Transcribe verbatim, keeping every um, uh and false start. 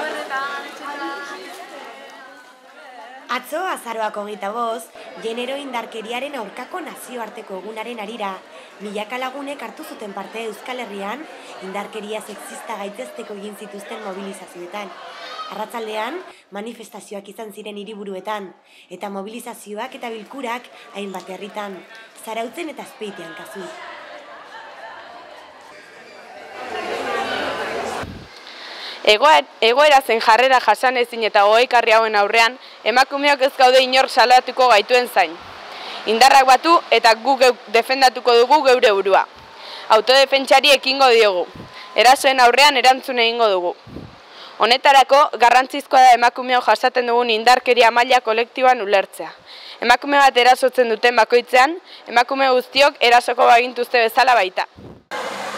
Atzo, azaroak hogeita bost, genero indarkeriaren aurkako nazioarteko egunaren harira, milaka lagunek hartu zuten parte Euskal Herrian, indarkeria sexista gaitzesteko egin zituzten mobilizazioetan. Arratsaldean, manifestazioak izan ziren hiriburuetan, eta mobilizazioak eta bilkurak hainbat herritan, Zarautzen eta Azpeitian kasu. Egoera zen jarrera jasanezin eta gogoikarri hauen aurrean, emakumeok ez gaude inor salatuko gaituen zain. Indarrak batu eta gu defendatuko dugu geure burua. Autodefentsari ekingo diogu. Erasoen aurrean erantzun egingo dugu. Honetarako, garrantzizkoa da emakumeok jasaten dugun indarkeria maila kolektiboan ulertzea. Emakume bat erasotzen duten bakoitzean, emakume guztiok erasoko bagintuzte bezala baita.